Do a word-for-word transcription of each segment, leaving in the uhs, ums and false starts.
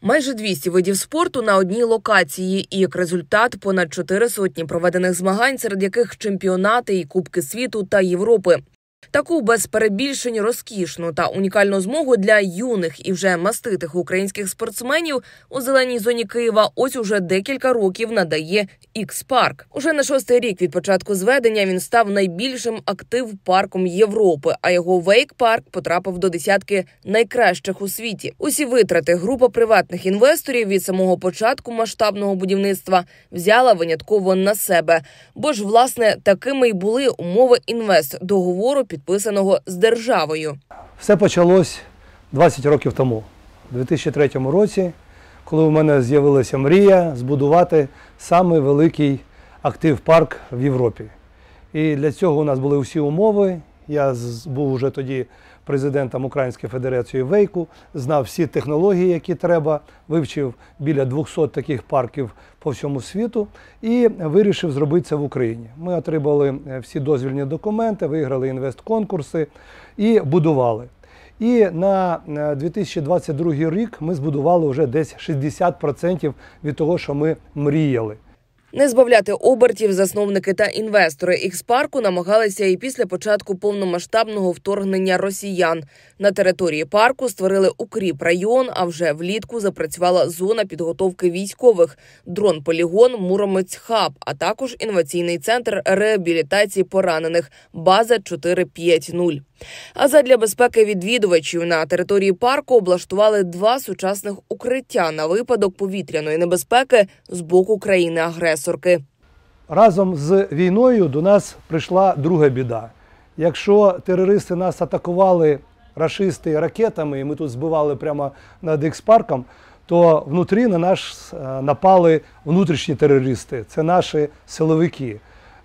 Майже двісті видів спорту на одній локації і, як результат, понад чотири сотні проведених змагань, серед яких чемпіонати і Кубки світу та Європи. Таку без перебільшень розкішну та унікальну змогу для юних і вже маститих українських спортсменів у зеленій зоні Києва ось уже декілька років надає Ікс-парк. Уже на шостий рік від початку зведення він став найбільшим актив-парком Європи, а його вейк-парк потрапив до десятки найкращих у світі. Усі витрати група приватних інвесторів від самого початку масштабного будівництва взяла винятково на себе. Бо ж, власне, такими й були умови інвестдоговору, підписаного з державою. Все почалось двадцять років тому, у дві тисячі третьому році, коли у мене з'явилася мрія збудувати самий великий актив-парк в Європі. І для цього у нас були всі умови. Я був вже тоді президентом Української федерації вейку, знав всі технології, які треба, вивчив біля двохсот таких парків по всьому світу і вирішив зробити це в Україні. Ми отримали всі дозвільні документи, виграли інвестконкурси і будували. І на дві тисячі двадцять другий рік ми збудували вже десь шістдесят відсотків від того, що ми мріяли. Не збавляти обертів засновники та інвестори Ікс-парку намагалися і після початку повномасштабного вторгнення росіян. На території парку створили укріп-район, а вже влітку запрацювала зона підготовки військових, дрон-полігон, Муромець-хаб, а також інноваційний центр реабілітації поранених «База чотири п'ять нуль». А задля безпеки відвідувачів на території парку облаштували два сучасних укриття на випадок повітряної небезпеки з боку країни-агресорки. Разом з війною до нас прийшла друга біда. Якщо терористи нас атакували, рашисти, ракетами, і ми тут збивали прямо над Ікс-парком, то внутрі на нас напали внутрішні терористи. Це наші силовики.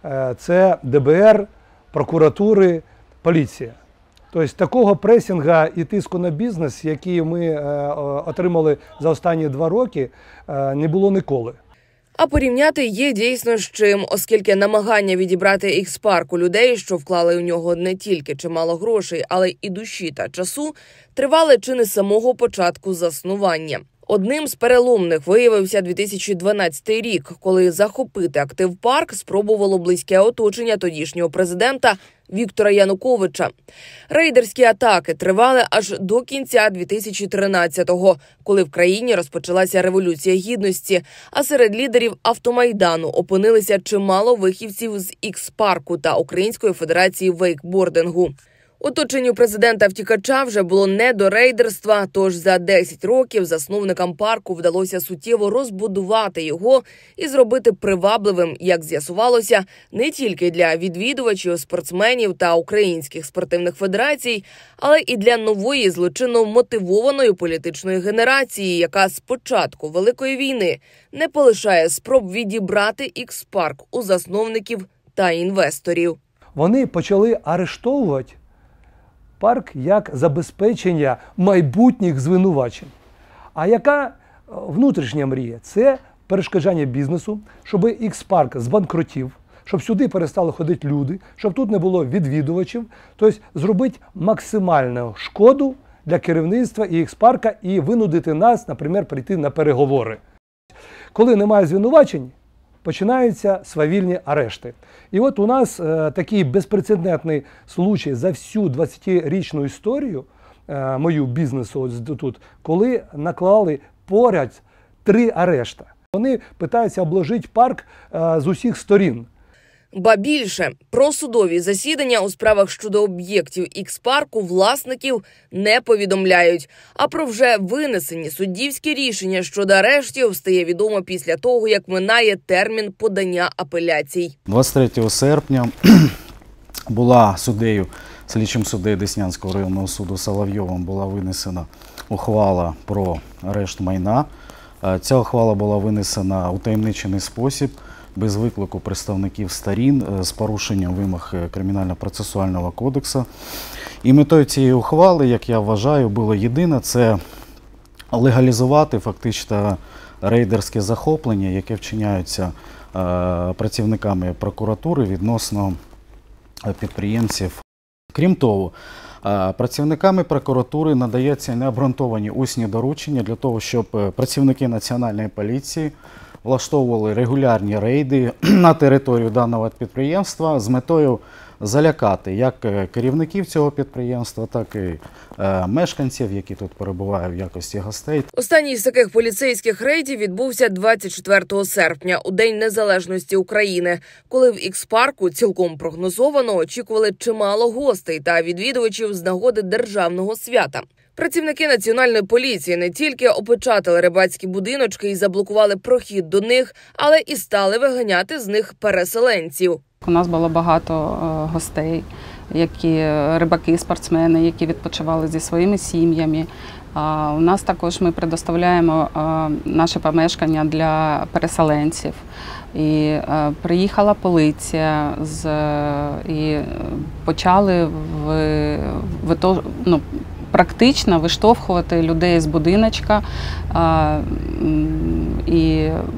Це Де Бе Ер, прокуратури, поліція. Тобто такого пресінга і тиску на бізнес, який ми е, отримали за останні два роки, е, не було ніколи. А порівняти є дійсно з чим, оскільки намагання відібрати Ікс-парк у людей, що вклали у нього не тільки чимало грошей, але й душі та часу, тривали чи не з самого початку заснування. Одним з переломних виявився дві тисячі дванадцятий рік, коли захопити актив-парк спробувало близьке оточення тодішнього президента Віктора Януковича. Рейдерські атаки тривали аж до кінця дві тисячі тринадцятого, коли в країні розпочалася Революція Гідності, а серед лідерів автомайдану опинилися чимало вихідців з Ікс-парку та Української федерації вейкбордингу. Оточенню президента-втікача вже було не до рейдерства, тож за десять років засновникам парку вдалося суттєво розбудувати його і зробити привабливим, як з'ясувалося, не тільки для відвідувачів, спортсменів та українських спортивних федерацій, але і для нової злочинно мотивованої політичної генерації, яка з початку Великої війни не полишає спроб відібрати Ікс-парк у засновників та інвесторів. Вони почали арештовувати парк як забезпечення майбутніх звинувачень. А яка внутрішня мрія? Це перешкоджання бізнесу, щоб Ікс-парк збанкрутів, щоб сюди перестали ходити люди, щоб тут не було відвідувачів. Тобто зробити максимальну шкоду для керівництва і Ікс-парка і винудити нас, наприклад, прийти на переговори. Коли немає звинувачень, починаються свавільні арешти. І от у нас е, такий безпрецедентний случай за всю двадцятирічну історію е, мою бізнесу ось тут, коли наклали поряд три арешта. Вони питаються обложити парк е, з усіх сторін. Ба більше, про судові засідання у справах щодо об'єктів Ікс-парку власників не повідомляють. А про вже винесені суддівські рішення щодо арештів стає відомо після того, як минає термін подання апеляцій. двадцять третього серпня була суддею, слідчим суддею Деснянського районного суду Соловйовим була винесена ухвала про арешт майна. Ця ухвала була винесена у таємничений спосіб, без виклику представників сторін, з порушенням вимог Кримінально-процесуального кодексу. І метою цієї ухвали, як я вважаю, було єдине – це легалізувати фактично рейдерське захоплення, яке вчиняється працівниками прокуратури відносно підприємців. Крім того, Працівниками прокуратури надається необґрунтовані усні доручення для того, щоб працівники Національної поліції влаштовували регулярні рейди на територію даного підприємства з метою залякати як керівників цього підприємства, так і е, мешканців, які тут перебувають в якості гостей. Останній з таких поліцейських рейдів відбувся двадцять четвертого серпня, у День Незалежності України, коли в Ікс-парку цілком прогнозовано очікували чимало гостей та відвідувачів з нагоди державного свята. Працівники Національної поліції не тільки опечатали рибацькі будиночки і заблокували прохід до них, але і стали виганяти з них переселенців. У нас було багато гостей, які рибаки, спортсмени, які відпочивали зі своїми сім'ями. У нас також ми предоставляємо наше помешкання для переселенців. І приїхала поліція з, і почали в, в, ну, практично виштовхувати людей з будиночка а, і,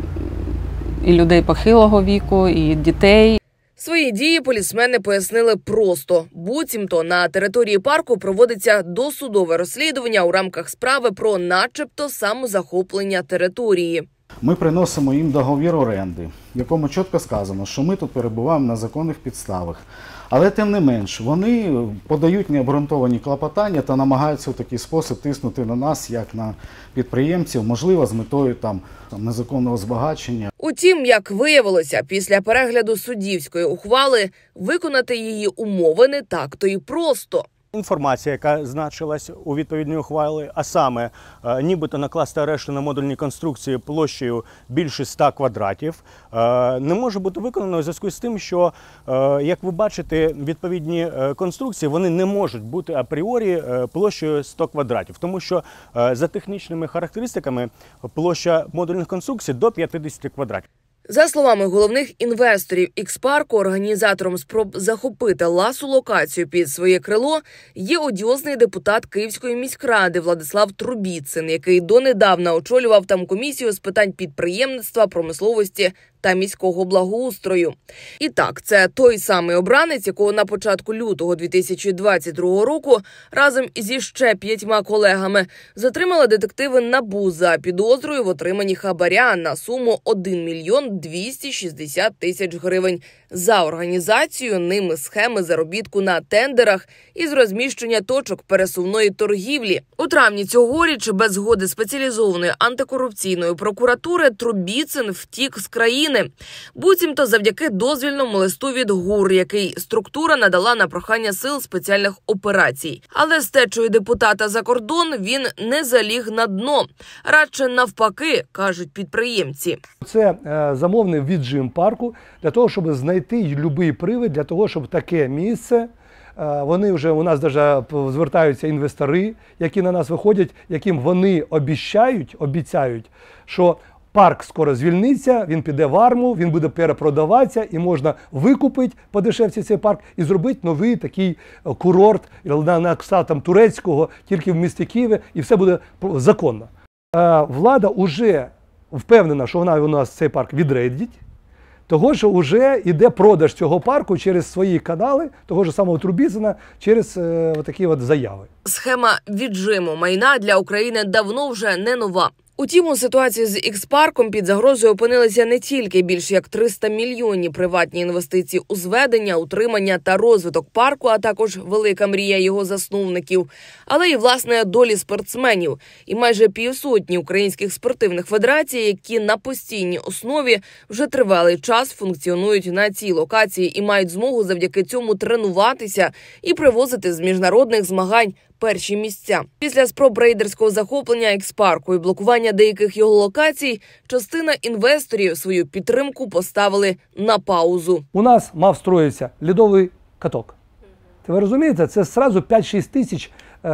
і людей похилого віку, і дітей. Свої дії полісмени пояснили просто. Буцімто на території парку проводиться досудове розслідування у рамках справи про начебто самозахоплення території. Ми приносимо їм договір оренди, в якому чітко сказано, що ми тут перебуваємо на законних підставах. Але тим не менш, вони подають необґрунтовані клопотання та намагаються в такий спосіб тиснути на нас, як на підприємців, можливо, з метою там незаконного збагачення. Утім, як виявилося, після перегляду суддівської ухвали виконати її умови не так-то і просто. Інформація, яка значилась у відповідній ухвалі, а саме нібито накласти арешт на модульні конструкції площею більше ста квадратів, не може бути виконано у зв'язку з тим, що, як ви бачите, відповідні конструкції вони не можуть бути апріорі площею сто квадратів, тому що за технічними характеристиками площа модульних конструкцій до п'ятдесят квадратів. За словами головних інвесторів Ікс-парку, організатором спроб захопити ласу локацію під своє крило є одіозний депутат Київської міськради Владислав Трубіцин, який донедавна очолював там комісію з питань підприємництва, промисловості та міського благоустрою. І так, це той самий обранець, якого на початку лютого дві тисячі двадцять другого року разом із ще п'ятьма колегами затримали детективи НАБУ за підозрою в отриманні хабаря на суму один мільйон двісті шістдесят тисяч гривень за організацію ними схеми заробітку на тендерах із розміщення точок пересувної торгівлі. У травні цьогоріч без згоди спеціалізованої антикорупційної прокуратури Трубіцин втік з країни. Буцімто завдяки дозвільному листу від ГУР, який структура надала на прохання сил спеціальних операцій. Але з течою депутата за кордон він не заліг на дно. Радше навпаки, кажуть підприємці. Це е, замовний віджим парку для того, щоб знайти будь-який привід для того, щоб таке місце, е, вони вже у нас навіть звертаються інвестори, які на нас виходять, яким вони обіцяють, обіцяють, що парк скоро звільниться, він піде в арму, він буде перепродаватися і можна викупити подешевці цей парк і зробити новий такий курорт на кшталт там турецького, тільки в місті Києві, і все буде законно. Е, влада вже впевнена, що вона у нас цей парк відрейдить, того, що вже йде продаж цього парку через свої канали, того ж самого Трубіцина, через е, такі от заяви. Схема віджиму майна для України давно вже не нова. Утім, у ситуації з Ікс-парком під загрозою опинилися не тільки більш як триста мільйонні приватні інвестиції у зведення, утримання та розвиток парку, а також велика мрія його засновників, але й, власне, долі спортсменів. І майже півсотні українських спортивних федерацій, які на постійній основі вже тривалий час функціонують на цій локації і мають змогу завдяки цьому тренуватися і привозити з міжнародних змагань перші місця. Після спроб рейдерського захоплення Ікс-парку і блокування деяких його локацій, частина інвесторів свою підтримку поставили на паузу. У нас мав строїтися льодовий каток. Ви розумієте, це одразу п'ять-шість тисяч е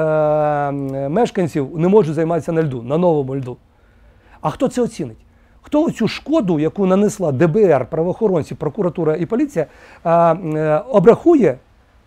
мешканців не можуть займатися на льду, на новому льду. А хто це оцінить? Хто цю шкоду, яку нанесла Д Б Р, правоохоронці, прокуратура і поліція, е е обрахує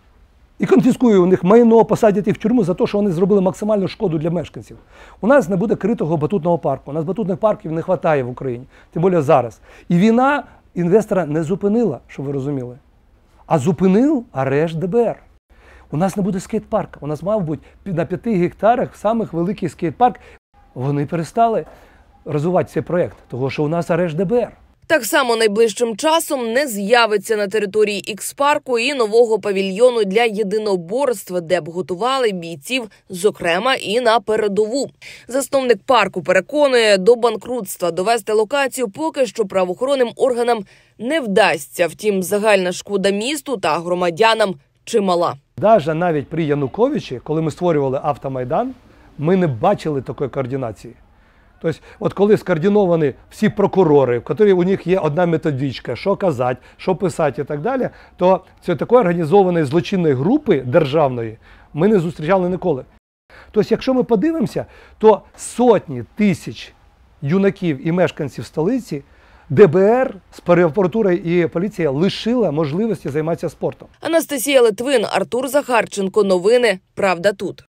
і конфіскує у них майно, посадять їх в тюрму за те, що вони зробили максимальну шкоду для мешканців. У нас не буде критого батутного парку. У нас батутних парків не вистачає в Україні, тим більше зараз. І війна інвестора не зупинила, щоб ви розуміли, а зупинив арешт Д Б Р. у нас не буде скейт-парка. У нас мав бути на п'яти гектарах самих великий скейт-парк. Вони перестали розвивати цей проєкт, тому що у нас арешт Де Бе Ер. Так само найближчим часом не з'явиться на території ікс-парку і нового павільйону для єдиноборств, де б готували бійців, зокрема і на передову. Засновник парку переконує, до банкрутства довести локацію поки що правоохоронним органам не вдасться. Втім, загальна шкода місту та громадянам чимала. Навіть навіть при Януковичі, коли ми створювали Автомайдан, ми не бачили такої координації. Тобто, от коли скоординовані всі прокурори, в яких у них є одна методичка, що казати, що писати і так далі, то це такої організованої злочинної групи державної ми не зустрічали ніколи. Тобто, якщо ми подивимося, то сотні тисяч юнаків і мешканців столиці Де Бе Ер з прокуратурою і поліція лишила можливості займатися спортом. Анастасія Литвин, Артур Захарченко. Новини «Правда тут».